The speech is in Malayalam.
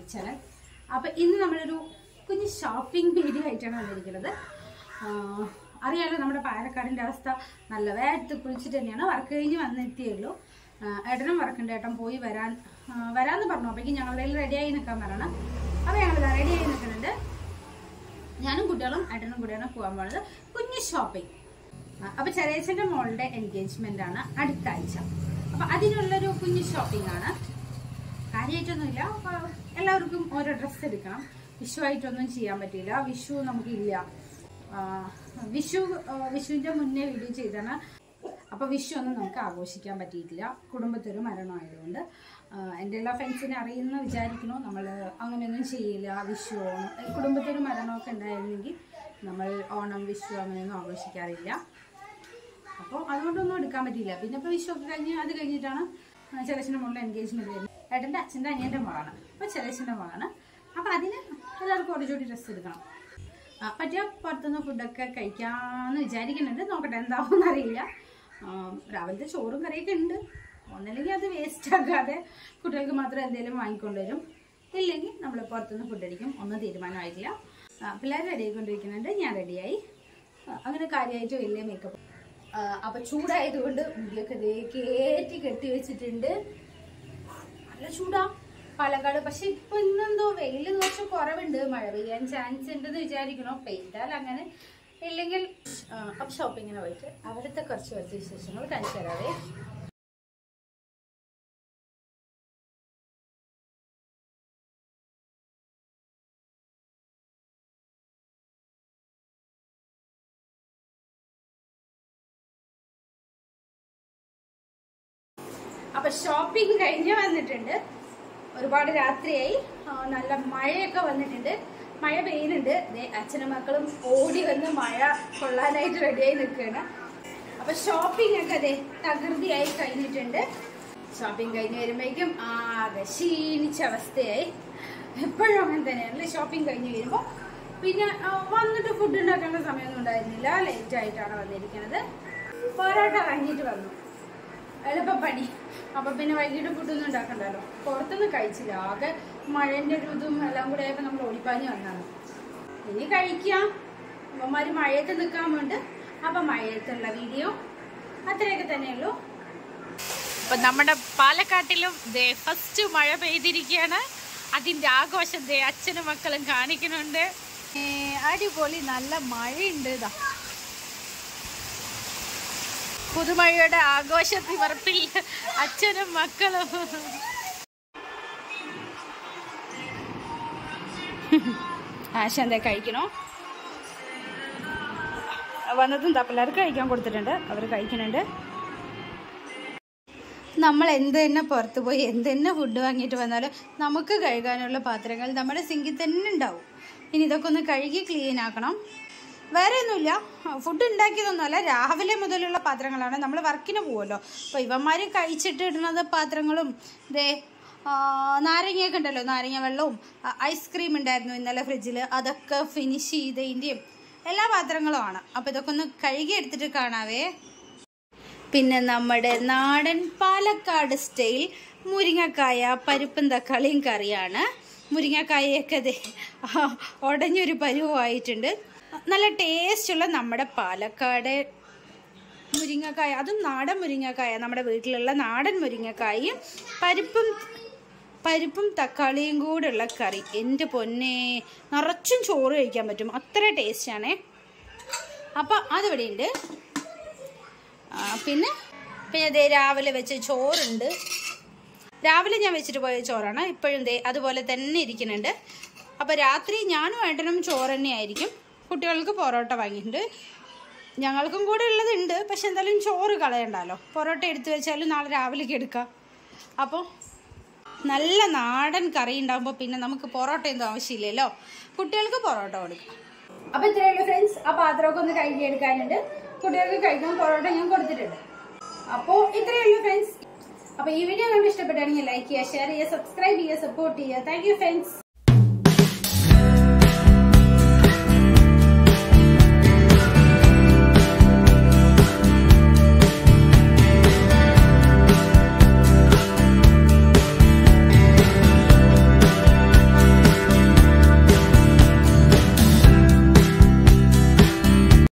ചാനൽ. അപ്പോൾ ഇന്ന് നമ്മളൊരു കുഞ്ഞ് ഷോപ്പിംഗ് വീഡിയോ ആയിട്ടാണ് വന്നിരിക്കുന്നത്. അറിയാലോ നമ്മുടെ പാലക്കാടിൻ്റെ അവസ്ഥ. നല്ല വേഗത്ത് കുളിച്ചിട്ട് തന്നെയാണ് വർക്ക് കഴിഞ്ഞ് വന്നെത്തിയുള്ളൂ. ഏട്ടനും വർക്കുണ്ട്. ഏട്ടൻ പോയി വരാമെന്ന് പറഞ്ഞു. അപ്പോഴേക്കും ഞങ്ങളുടെ റെഡിയായി നിൽക്കാൻ പറയണം. അപ്പോൾ ഞങ്ങൾ റെഡിയായി നിൽക്കുന്നുണ്ട്. ഞാനും കുട്ടികളും ഏട്ടനും കൂടിയാണ് പോകാൻ പോകുന്നത്. കുഞ്ഞ് ഷോപ്പിംഗ്. അപ്പോൾ ചെറിയച്ഛൻ്റെ മോളുടെ എൻഗേജ്മെൻ്റ് ആണ് അടുത്ത ആഴ്ച. അപ്പോൾ അതിനുള്ളൊരു കുഞ്ഞ് ഷോപ്പിംഗ് ആണ്. കാര്യമായിട്ടൊന്നുമില്ല. എല്ലാവർക്കും ഓരോ ഡ്രസ്സ് എടുക്കണം. വിഷു ആയിട്ടൊന്നും ചെയ്യാൻ പറ്റില്ല. വിഷു നമുക്കില്ല. വിഷുവിൻ്റെ മുന്നേ വീഡിയോ ചെയ്താണ്. അപ്പോൾ വിഷു ഒന്നും നമുക്ക് ആഘോഷിക്കാൻ പറ്റിയിട്ടില്ല. കുടുംബത്തൊരു മരണമായതുകൊണ്ട്. എൻ്റെ എല്ലാ ഫ്രണ്ട്സിനെ അറിയുന്ന വിചാരിക്കണോ നമ്മൾ അങ്ങനെയൊന്നും ചെയ്യില്ല. വിഷു ഓണം കുടുംബത്തൊരു മരണമൊക്കെ ഉണ്ടായിരുന്നെങ്കിൽ നമ്മൾ ഓണം വിഷു അങ്ങനെയൊന്നും ആഘോഷിക്കാറില്ല. അപ്പോൾ അതുകൊണ്ടൊന്നും എടുക്കാൻ പറ്റിയില്ല. പിന്നെ ഇപ്പോൾ വിഷു ഒക്കെ കഴിഞ്ഞ് അത് കഴിഞ്ഞിട്ടാണ് ചെറിയച്ഛൻ്റെ മോളുടെ എൻഗേജ്മെൻറ്റ് വരുന്നത്. ഏട്ടൻ്റെ അച്ഛൻ്റെ അനിയൻ്റെ മോളാണ്. അപ്പോൾ ചെറിയച്ഛൻ്റെ മോളാണ്. അപ്പോൾ അതിന് എല്ലാവർക്കും ഒരു ജോഡി ഡ്രസ്സ് എടുക്കണം. പറ്റിയ പുറത്തുനിന്ന് ഫുഡൊക്കെ കഴിക്കാമെന്ന് വിചാരിക്കുന്നുണ്ട്. നോക്കട്ടെ എന്താവുമെന്ന് അറിയില്ല. രാവിലത്തെ ചോറും കറിയൊക്കെ ഉണ്ട്. ഒന്നല്ലെങ്കിൽ അത് വേസ്റ്റ് ആക്കാതെ കുട്ടികൾക്ക് മാത്രം എന്തെങ്കിലും വാങ്ങിക്കൊണ്ടുവരും. ഇല്ലെങ്കിൽ നമ്മൾ പുറത്തുനിന്ന് ഫുഡ് അടിക്കും. ഒന്നും തീരുമാനമായിട്ടില്ല. പിള്ളേർ റെഡി ആയിക്കൊണ്ടിരിക്കുന്നുണ്ട്. ഞാൻ റെഡിയായി. അങ്ങനെ കാര്യമായിട്ട് വലിയ മേക്കപ്പ്. അപ്പം ചൂടായതുകൊണ്ട് മുടിയൊക്കെ കെട്ടി വെച്ചിട്ടുണ്ട്. നല്ല ചൂടാ പാലക്കാട്. പക്ഷെ ഇപ്പൊ ഇന്നെന്തോ വെയിൽ കുറച്ച് കുറവുണ്ട്. മഴ പെയ്യാൻ ചാൻസ് ഉണ്ടെന്ന് വിചാരിക്കണോ. പെയ്താൽ അങ്ങനെ, ഇല്ലെങ്കിൽ അപ്പ് ഷോപ്പിങ്ങിന് പോയിട്ട് അവിടുത്തെ കുറച്ച് വിശേഷങ്ങൾ കാണിച്ചു തരാവേ. അപ്പൊ ഷോപ്പിംഗ് കഴിഞ്ഞ് വന്നിട്ടുണ്ട്. ഒരുപാട് രാത്രിയായി. നല്ല മഴയൊക്കെ വന്നിട്ടുണ്ട്. മഴ പെയ്യുന്നുണ്ട്. അച്ഛനും മക്കളും ഓടി വന്ന് മഴ കൊള്ളാനായിട്ട് റെഡിയായി നിൽക്കുകയാണ്. അപ്പൊ ഷോപ്പിംഗ് ഒക്കെ തകൃതിയായി കഴിഞ്ഞിട്ടുണ്ട്. ഷോപ്പിംഗ് കഴിഞ്ഞ് വരുമ്പോഴേക്കും ആകെ ക്ഷീണിച്ച അവസ്ഥയായി. എപ്പോഴും അങ്ങനെ തന്നെയാണല്ലേ ഷോപ്പിംഗ് കഴിഞ്ഞ് വരുമ്പോൾ. പിന്നെ വന്നിട്ട് ഫുഡ് ഉണ്ടാക്കേണ്ട സമയമൊന്നും ഉണ്ടായിരുന്നില്ല. ലേറ്റ് ആയിട്ടാണ് വന്നിരിക്കുന്നത്. പൊറോട്ട വാങ്ങിയിട്ട് വന്നു. എളുപ്പപ്പണി. അപ്പൊ പിന്നെ വൈകിട്ട് ഫുഡൊന്നും ഉണ്ടാക്കണ്ടല്ലോ. പുറത്തൊന്നും കഴിച്ചില്ല. ആകെ മഴന്റെ ഒരു ഇതും എല്ലാം കൂടെ ആയപ്പോ നമ്മൾ ഓടിപ്പാഞ്ഞ് വന്നാണ്. ഇനി കഴിക്കാം. അമ്മമാര് മഴയത്ത് നിൽക്കാൻ വേണ്ടി. അപ്പൊ മഴയത്തുള്ള വീഡിയോ അത്രയൊക്കെ തന്നെയുള്ളൂ. അപ്പൊ നമ്മുടെ പാലക്കാട്ടിലും ഫസ്റ്റ് മഴ പെയ്തിരിക്കുകയാണ്. അതിന്റെ ആഘോഷം അച്ഛനും മക്കളും കാണിക്കുന്നുണ്ട്. അടിപൊളി നല്ല മഴയുണ്ട്. ഇതാ പുതുമഴയുടെ ആഘോഷത്തിൽ വറപ്പിൽ അച്ഛനും മക്കളും. ആശ എന്താ കഴിക്കണോ? വന്നതും പിള്ളേർക്ക് കഴിക്കാൻ കൊടുത്തിട്ടുണ്ട്. അവർ കഴിക്കുന്നുണ്ട്. നമ്മൾ എന്ത് തന്നെ പുറത്ത് പോയി എന്ത് തന്നെ ഫുഡ് വാങ്ങിയിട്ട് വന്നാലും നമുക്ക് കഴുകാനുള്ള പാത്രങ്ങൾ നമ്മുടെ സിങ്കിൽ തന്നെ ഉണ്ടാവും. ഇനി ഇതൊക്കെ ഒന്ന് കഴുകി ക്ലീൻ ആക്കണം. വേറെ ഒന്നുമില്ല. ഫുഡ് ഉണ്ടാക്കിയതൊന്നുമല്ല. രാവിലെ മുതലുള്ള പാത്രങ്ങളാണ്. നമ്മൾ വർക്കിന് പോകുമല്ലോ. അപ്പോൾ ഇവന്മാർ കഴിച്ചിട്ട് ഇടുന്നത് പാത്രങ്ങളും നാരങ്ങയൊക്കെ ഉണ്ടല്ലോ. നാരങ്ങ വെള്ളവും ഐസ്ക്രീം ഉണ്ടായിരുന്നു ഇന്നലെ ഫ്രിഡ്ജിൽ. അതൊക്കെ ഫിനിഷ് ചെയ്തതിൻ്റെയും എല്ലാ പാത്രങ്ങളുമാണ്. അപ്പോൾ ഇതൊക്കെ ഒന്ന് കഴുകി എടുത്തിട്ട് കാണാവേ. പിന്നെ നമ്മുടെ നാടൻ പാലക്കാട് സ്റ്റൈൽ മുരിങ്ങക്കായ പരിപ്പും തക്കാളിയും കറിയാണ്. മുരിങ്ങക്കായൊക്കെ ഉടഞ്ഞൊരു പരുവായിട്ടുണ്ട്. നല്ല ടേസ്റ്റുള്ള നമ്മുടെ പാലക്കാട് മുരിങ്ങക്കായ, അതും നാടൻ മുരിങ്ങക്കായ, നമ്മുടെ വീട്ടിലുള്ള നാടൻ മുരിങ്ങക്കായും പരിപ്പും തക്കാളിയും കൂടെ ഉള്ള കറി. എൻ്റെ പൊന്നെ, നിറച്ചും ചോറ് കഴിക്കാൻ പറ്റും. അത്ര ടേസ്റ്റാണേ. അപ്പം അതിവിടെ ഉണ്ട്. പിന്നെ രാവിലെ വെച്ച ചോറുണ്ട്. രാവിലെ ഞാൻ വെച്ചിട്ട് പോയ ചോറാണ്. ഇപ്പോഴും അതുപോലെ തന്നെ ഇരിക്കുന്നുണ്ട്. അപ്പോൾ രാത്രി ഞാനും ഏട്ടനും ചോറ് തന്നെയായിരിക്കും. കുട്ടികൾക്ക് പൊറോട്ട വാങ്ങിയിട്ടുണ്ട്. ഞങ്ങൾക്കും കൂടെ ഉള്ളതുണ്ട്. പക്ഷെ എന്തായാലും ചോറ് കളയണ്ടല്ലോ. പൊറോട്ട എടുത്തു വെച്ചാലും നാളെ രാവിലേക്ക് എടുക്കാം. അപ്പോൾ നല്ല നാടൻ കറി ഉണ്ടാകുമ്പോൾ പിന്നെ നമുക്ക് പൊറോട്ടയൊന്നും ആവശ്യമില്ലല്ലോ. കുട്ടികൾക്ക് പൊറോട്ട കൊടുക്കാം. അപ്പോൾ ഇത്രയേ ഉള്ളൂ ഫ്രണ്ട്സ്. ആ പാത്രമൊക്കെ ഒന്ന് കഴുകിയെടുക്കാനുണ്ട്. കുട്ടികൾക്ക് കഴിക്കാൻ പൊറോട്ട ഞാൻ കൊടുത്തിട്ടുണ്ട്. അപ്പോൾ ഇത്രയേ ഉള്ളൂ ഫ്രണ്ട്സ്. അപ്പോൾ ഈ വീഡിയോ നിങ്ങൾക്ക് ഇഷ്ടപ്പെട്ടാണെങ്കിൽ ലൈക്ക് ചെയ്യുക, ഷെയർ ചെയ്യുക, സബ്സ്ക്രൈബ് ചെയ്യുക, സപ്പോർട്ട് ചെയ്യുക. Thank you friends.